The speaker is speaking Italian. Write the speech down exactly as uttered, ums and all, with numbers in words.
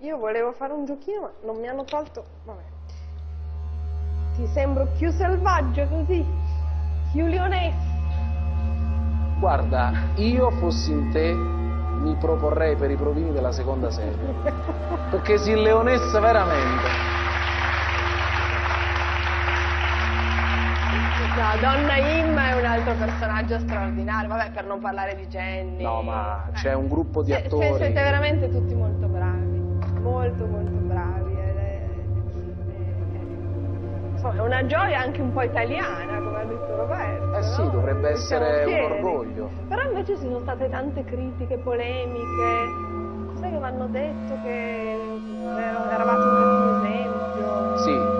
Io volevo fare un giochino, ma non mi hanno tolto... Vabbè. Ti sembro più selvaggio così? Più leonessa? Guarda, io fossi in te, mi proporrei per i provini della seconda serie. Perché si leonessa veramente. No, Donna Imma è un altro personaggio straordinario, vabbè, per non parlare di Jenny. No, ma Eh. c'è un gruppo di Se- attori. se- siete veramente tutti molto bravi, molto molto bravi. ed è- è- Insomma, è una gioia anche un po' italiana, come ha detto Roberto. Eh sì, no? dovrebbe Siamo essere un fieri. orgoglio. Però invece ci sono state tante critiche, polemiche. Cos'è che mi hanno detto che eravate un cattivo esempio? Sì.